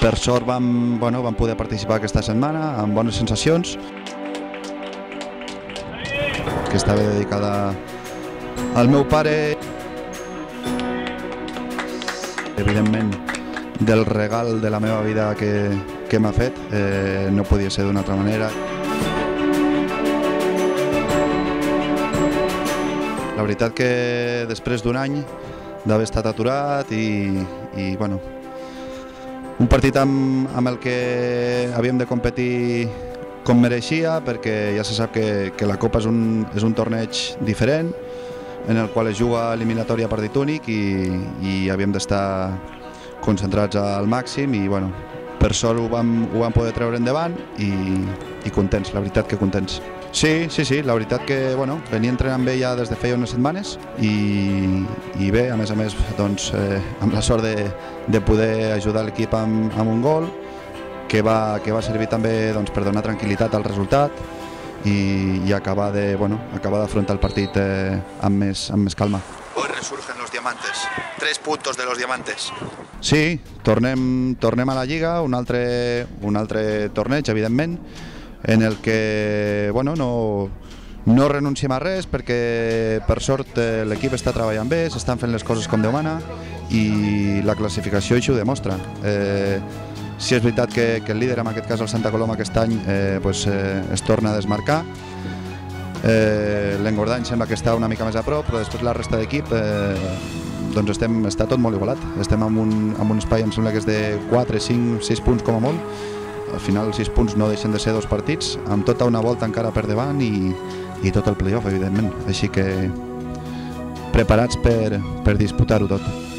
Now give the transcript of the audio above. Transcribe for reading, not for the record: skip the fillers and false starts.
Per sort vam poder participar aquesta setmana amb bones sensacions, que estava dedicada al meu pare. Evidentment, del regal de la meva vida que m'ha fet, no podia ser d'una altra manera. La veritat que després d'un any d'haver estat aturat i bueno, un partit amb el que havíem de competir com mereixia, perquè ja se sap que la Copa és un torneig diferent en el qual es juga eliminatòria partit únic i havíem d'estar concentrats al màxim i bueno, per sort ho vam poder treure endavant i contents, la veritat que contents. Sí, la veritat que venia entrenant bé ja des de feia unes setmanes i bé, a més doncs, amb la sort de poder ajudar l'equip amb un gol que va servir també doncs, per donar tranquil·litat al resultat i acabar d'afrontar el partit amb més calma. Hoy resurgen los diamantes, 3 puntos de los diamantes. Sí, tornem a la Lliga, un altre torneig, evidentment, en el que no renunciem a res perquè per sort l'equip està treballant bé, s'estan fent les coses com Déu mana i la classificació així ho demostra. Sí, és veritat que el líder, en aquest cas el Santa Coloma, aquest any es torna a desmarcar. L'Engordany sembla que està una mica més a prop, però després la resta d'equip doncs està tot molt igualat. Estem en un espai, em sembla que és de 4, 5, 6 punts com a molt. Al final 6 punts no deixen de ser 2 partits, amb tota una volta encara per davant i tot el playoff, evidentment. Així que preparats per disputar-ho tot.